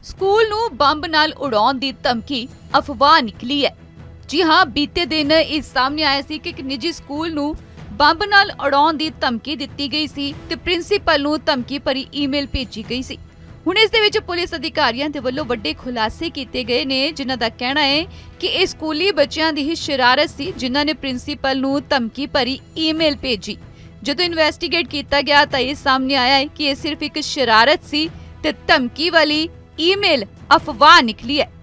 School ਨੂੰ bomb ਨਾਲ ਉਡਾਉਣ ਦੀ ਧਮਕੀ ਅਫਵਾਹ ਨਿਕਲੀ ਹੈ। ਜੀ ਹਾਂ, ਬੀਤੇ ਦਿਨ ਇਹ ਸਾਹਮਣੇ ਆਇਆ ਸੀ ਕਿ ਇੱਕ ਨਿੱਜੀ ਸਕੂਲ ਨੂੰ ਬੰਬ ਨਾਲ ਉਡਾਉਣ ਦੀ ਧਮਕੀ ਦਿੱਤੀ ਗਈ ਸੀ ਤੇ ਪ੍ਰਿੰਸੀਪਲ ਨੂੰ ਧਮਕੀ ਭਰੀ ਈਮੇਲ ਭੇਜੀ ਗਈ ਸੀ। ਹੁਣ ਇਸ ਦੇ ਵਿੱਚ ਪੁਲਿਸ ਅਧਿਕਾਰੀਆਂ ਦੇ ਵੱਲੋਂ ਵੱਡੇ ਖੁਲਾਸੇ ਕੀਤੇ ਗਏ ਨੇ, ਜਿਨ੍ਹਾਂ ਦਾ ਕਹਿਣਾ ਹੈ ਕਿ ਇਹ ਸਕੂਲੀ ਬੱਚਿਆਂ ਦੀ ਹੀ ਸ਼ਰਾਰਤ ਸੀ ਜਿਨ੍ਹਾਂ ਨੇ ਪ੍ਰਿੰਸੀਪਲ ਨੂੰ ਧਮਕੀ ਭਰੀ ਈਮੇਲ ਭੇਜੀ। ਜਦੋਂ ਇਨਵੈਸਟੀਗੇਟ ਕੀਤਾ ਗਿਆ ਤਾਂ ਇਹ ਸਾਹਮਣੇ ਆਇਆ ਹੈ ਕਿ ਇਹ ਸਿਰਫ ਇੱਕ ਸ਼ਰਾਰਤ ਸੀ ਤੇ ਧਮਕੀ ਵਾਲੀ ਈਮੇਲ ਅਫਵਾਹ ਨਿਕਲੀ ਹੈ।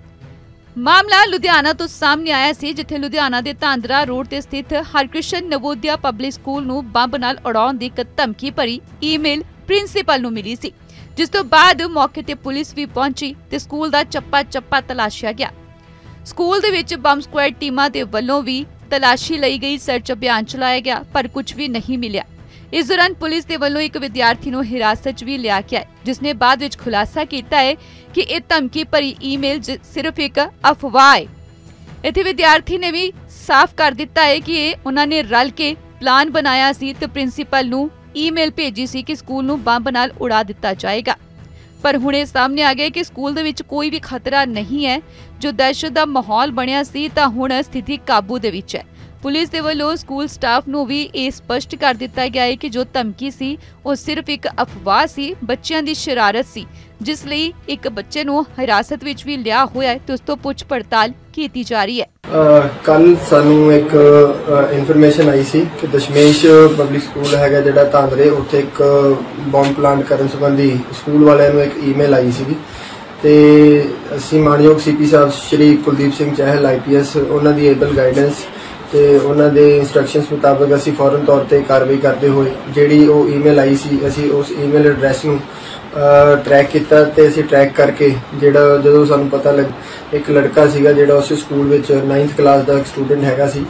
ਮਾਮਲਾ ਲੁਧਿਆਣਾ ਤੋਂ ਸਾਹਮਣੇ ਆਇਆ ਸੀ, ਜਿੱਥੇ ਲੁਧਿਆਣਾ ਦੇ ਧਾਂਦਰਾ ਰੋਡ ਤੇ ਸਥਿਤ ਹਰਕ੍ਰਿਸ਼ਨ ਨਵੋਦਿਆ ਪਬਲਿਕ ਸਕੂਲ ਨੂੰ ਬੰਬ ਨਾਲ ਉਡਾਉਣ ਦੀ ਇੱਕ ਧਮਕੀ ਭਰੀ ਈਮੇਲ ਪ੍ਰਿੰਸੀਪਲ ਨੂੰ ਮਿਲੀ ਸੀ, ਜਿਸ ਤੋਂ ਬਾਅਦ ਮੌਕੇ ਤੇ ਪੁਲਿਸ ਵੀ ਪਹੁੰਚੀ ਤੇ ਸਕੂਲ ਦਾ ਚੱਪਾ ਤਲਾਸ਼ਿਆ ਗਿਆ। ਸਕੂਲ ਦੇ ਵਿੱਚ ਬੰਬ ਸਕੁਐਡ ਟੀਮਾਂ ਦੇ ਵੱਲੋਂ ਵੀ ਤਲਾਸ਼ੀ ਲਈ ਗਈ, ਸਰਚ ਅਭਿਆਨ ਚਲਾਇਆ ਗਿਆ, ਪਰ ਕੁਝ ਵੀ ਨਹੀਂ ਮਿਲਿਆ। इस दौरान पुलिस के वालों एक विद्यार्थी को हिरासत च भी लिया गया है, जिसने बाद विच खुलासा किया है कि यह धमकी भरी ईमेल सिर्फ एक अफवाह है। इत्थे विद्यार्थी ने भी साफ कर दिता है कि उन्होंने रल के प्लान बनाया सी ते प्रिंसीपल नूं ईमेल भेजी सी कि स्कूल नूं बंब नाल उड़ा दिता जाएगा। पर हुण इह सामने आ गया कि स्कूल दे विच कोई भी खतरा नहीं है। जो दहशत दा माहौल बनिया सी तां हुण स्थिति काबू दे विच है। पुलिस के वालों स्कूल स्टाफ नूं भी ये स्पष्ट कर दिता गया है कि जो धमकी सी वो सिर्फ एक अफवाह सी, बच्चों की शरारत सी, जिस लई एक बच्चे नूं हिरासत विच भी लिया होया है ते उस तों पुछ पड़ताल की जा रही है। कल सानू एक इन्फॉर्मेशन आई सी कि दशमेश पब्लिक स्कूल है जिहड़ा धांदरे, उत्थे एक बॉम्ब प्लांट करन संबंधी स्कूल वालियां नूं एक ईमेल आई सी ते असीं मानयोग सीपी साहब श्री कुलदीप सिंह चहल IPS उन्हां दी एबल गाइडेंस ਤੇ ਉਹਨਾਂ ਦੇ ਇਨਸਟਰਕਸ਼ਨਸ ਮੁਤਾਬਕ ਅਸੀਂ ਫੌਰਨ ਤੌਰ ਤੇ ਕਾਰਵਾਈ ਕਰਦੇ ਹੋਏ ਜਿਹੜੀ ਉਹ ਈਮੇਲ ਆਈ ਸੀ, ਅਸੀਂ ਉਸ ਈਮੇਲ ਐਡਰੈਸ ਨੂੰ ਟਰੈਕ ਕੀਤਾ ਤੇ ਅਸੀਂ ਟਰੈਕ ਕਰਕੇ ਜਿਹੜਾ ਜਦੋਂ ਸਾਨੂੰ ਪਤਾ ਲੱਗ ਇੱਕ ਲੜਕਾ ਸੀਗਾ ਜਿਹੜਾ ਉਸ ਸਕੂਲ ਵਿੱਚ 9th ਕਲਾਸ ਦਾ ਇੱਕ ਸਟੂਡੈਂਟ ਹੈਗਾ ਸੀ,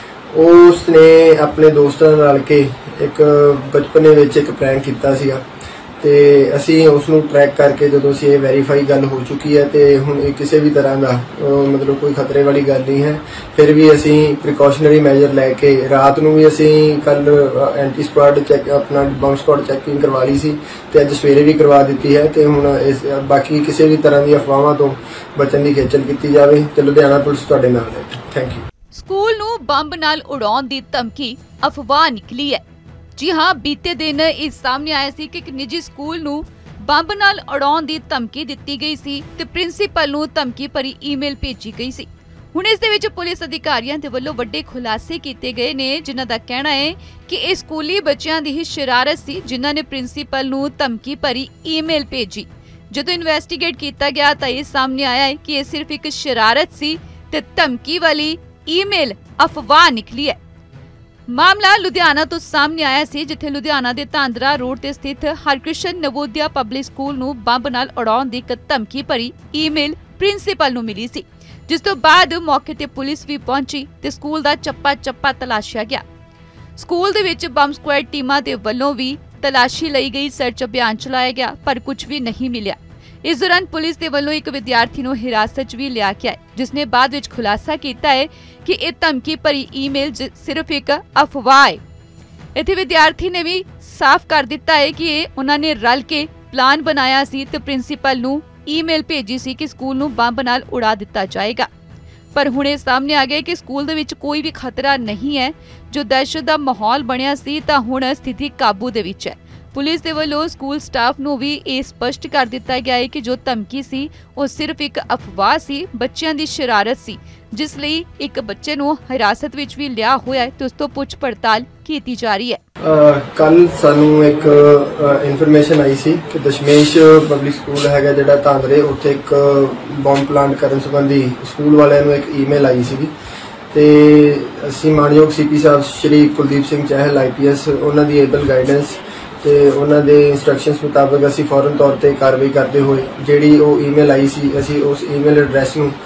ਉਸ ਨੇ ਆਪਣੇ ਦੋਸਤਾਂ ਨਾਲ ਕੇ ਇੱਕ ਬਚਪਨੇ ਵਿੱਚ ਇੱਕ ਪ੍ਰੈਂਕ ਕੀਤਾ ਸੀਗਾ ਤੇ ਅਸੀਂ ਉਸ ਨੂੰ ਟਰੈਕ ਕਰਕੇ ਜਦੋਂ ਅਸੀਂ ਇਹ ਵੈਰੀਫਾਈ ਗੱਲ ਹੋ ਚੁੱਕੀ ਹੈ ਤੇ ਹੁਣ ਇਹ ਕਿਸੇ ਵੀ ਤਰ੍ਹਾਂ ਦਾ ਮਤਲਬ ਕੋਈ ਖਤਰੇ ਵਾਲੀ ਗੱਲ ਨਹੀਂ ਹੈ। ਫਿਰ ਵੀ ਅਸੀਂ ਪ੍ਰੀਕਾਸ਼ਨਰੀ ਮੈਜਰ ਲੈ ਕੇ ਰਾਤ ਨੂੰ ਵੀ ਅਸੀਂ ਕੱਲ ਐਂਟੀ ਸਪੁਆਡ ਚੈੱਕ ਆਪਣਾ ਬੰਬ ਸਪੁਆਡ ਚੈਕਿੰਗ ਕਰਵਾ ਲਈ ਸੀ ਤੇ ਅੱਜ ਸਵੇਰੇ ਵੀ ਕਰਵਾ ਦਿੱਤੀ ਹੈ ਤੇ ਹੁਣ ਇਸ ਬਾਕੀ ਕਿਸੇ ਵੀ ਤਰ੍ਹਾਂ ਦੀ ਅਫਵਾਹਾਂ ਤੋਂ ਬਚਣ ਦੀ ਖੇਚਲ ਕੀਤੀ ਜਾਵੇ ਤੇ ਲੁਧਿਆਣਾ ਪੁਲਿਸ ਤੁਹਾਡੇ ਨਾਲ ਹੈ। Thank you. ਸਕੂਲ ਨੂੰ ਬੰਬ ਨਾਲ ਉਡਾਉਣ ਦੀ ਧਮਕੀ ਅਫਵਾਹ ਨਿਕਲੀ ਹੈ। जी हाँ, बीते दिन इस सामने आया सी कि एक निजी स्कूल नूं बंब नाल उड़ाउण दी धमकी दित्ती गई सी ते प्रिंसीपल नूं धमकी भरी ईमेल भेजी गई सी। हुण इस दे विच पुलिस अधिकारियां दे वल्लों वड्डे खुलासे कीते गए ने, जिन्हां दा कहना है कि इह स्कूली बच्चियां दी ही शरारत सी जिन्हां ने प्रिंसीपल नूं धमकी भरी ईमेल भेजी। जदों इन्वेस्टिगेट कीता गया तां इह सामने आया है कि इह सिर्फ एक शरारत सी ते धमकी वाली ईमेल अफवाह निकली है। मामला लुधियाना तो सामने आया सी, जिथे लुधियाना दे धांदरा रोड ते स्थित हरकृष्ण नवोदया पब्लिक स्कूल नूं बंब नाल उड़ाउण दी एक धमकी भरी ईमेल प्रिंसीपल नूं मिली सी, जिस तों बाद मौके ते पुलिस भी पहुंची ते स्कूल दा ਚੱਪਾ तलाशिया गया। स्कूल दे विच बंब स्क्वाड टीमां दे वल्लों भी तलाशी लई गई, सर्च अभियान चलाया गया, पर कुछ भी नहीं मिलिया। इस दौरान पुलिस के वालों एक विद्यार्थी को हिरासत च भी लिया गया है, जिसने बाद विच खुलासा किया है कि यह धमकी भरी ईमेल सिर्फ एक अफवाह है। इत्थे विद्यार्थी ने भी साफ कर दिता है कि उन्होंने रल के प्लान बनाया सी ते प्रिंसीपल नूं ईमेल भेजी सी कि स्कूल नूं बंब नाल उड़ा दिता जाएगा। पर हुण इह सामने आ गया कि स्कूल दे विच कोई भी खतरा नहीं है। जो दहशत दा माहौल बनिया सी तां हुण स्थिति काबू दे विच है। पुलिस के वालों स्कूल स्टाफ नूं भी ये स्पष्ट कर दिता गया है कि जो धमकी सी वो सिर्फ एक अफवाह सी, बच्चों की शरारत सी, जिस लई एक बच्चे नूं हिरासत विच भी लिया होया है ते उस तों पुछ पड़ताल की जा रही है। कल सानू एक इन्फॉर्मेशन आई सी कि दशमेश पब्लिक स्कूल है जिहड़ा धांदरे, उत्थे एक बॉम्ब प्लांट करन संबंधी स्कूल वालियां नूं एक ईमेल आई सी ते असीं मानयोग सीपी साहब श्री कुलदीप सिंह चहल IPS उन्हां दी एबल गाइडेंस ਤੇ ਉਹਨਾਂ ਦੇ ਇਨਸਟਰਕਸ਼ਨਸ ਮੁਤਾਬਕ ਅਸੀਂ ਫੌਰਨ ਤੌਰ ਤੇ ਕਾਰਵਾਈ ਕਰਦੇ ਹੋਏ ਜਿਹੜੀ ਉਹ ਈਮੇਲ ਆਈ ਸੀ, ਅਸੀਂ ਉਸ ਈਮੇਲ ਐਡਰੈਸ ਨੂੰ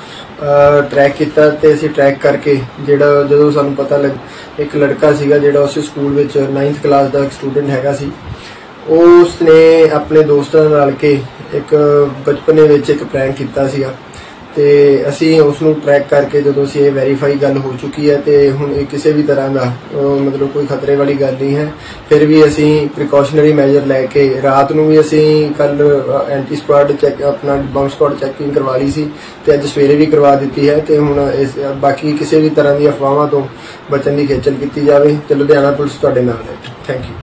ਟਰੈਕ ਕੀਤਾ ਤੇ ਅਸੀਂ ਟਰੈਕ ਕਰਕੇ ਜਿਹੜਾ ਜਦੋਂ ਸਾਨੂੰ ਪਤਾ ਲੱਗ ਇੱਕ ਲੜਕਾ ਸੀਗਾ ਜਿਹੜਾ ਉਸ ਸਕੂਲ ਵਿੱਚ 9th ਕਲਾਸ ਦਾ ਇੱਕ ਸਟੂਡੈਂਟ ਹੈਗਾ ਸੀ, ਉਸ ਨੇ ਆਪਣੇ ਦੋਸਤਾਂ ਨਾਲ ਕੇ ਇੱਕ ਬਚਪਨੇ ਵਿੱਚ ਇੱਕ ਪ੍ਰੈਂਕ ਕੀਤਾ ਸੀਗਾ ਤੇ ਅਸੀਂ ਉਸ ਨੂੰ ਟਰੈਕ ਕਰਕੇ ਜਦੋਂ ਅਸੀਂ ਇਹ ਵੈਰੀਫਾਈ ਗੱਲ ਹੋ ਚੁੱਕੀ ਹੈ ਤੇ ਹੁਣ ਇਹ ਕਿਸੇ ਵੀ ਤਰ੍ਹਾਂ ਦਾ ਮਤਲਬ ਕੋਈ ਖਤਰੇ ਵਾਲੀ ਗੱਲ ਨਹੀਂ ਹੈ। ਫਿਰ ਵੀ ਅਸੀਂ ਪ੍ਰੀਕਾਸ਼ਨਰੀ ਮੈਜਰ ਲੈ ਕੇ ਰਾਤ ਨੂੰ ਵੀ ਅਸੀਂ ਕੱਲ ਐਂਟੀ ਸਪਾਡ ਚੈੱਕ ਆਪਣਾ ਬੰਬ ਸਪਾਡ ਚੈਕਿੰਗ ਕਰਵਾ ਲਈ ਸੀ ਤੇ ਅੱਜ ਸਵੇਰੇ ਵੀ ਕਰਵਾ ਦਿੱਤੀ ਹੈ ਤੇ ਹੁਣ ਇਸ ਬਾਕੀ ਕਿਸੇ ਵੀ ਤਰ੍ਹਾਂ ਦੀ ਅਫਵਾਹਾਂ ਤੋਂ ਬਚਣ ਦੀ ਖੇਚਲ ਕੀਤੀ ਜਾਵੇ ਤੇ ਲੁਧਿਆਣਾ ਪੁਲਿਸ ਤੁਹਾਡੇ ਨਾਲ ਹੈ। Thank you.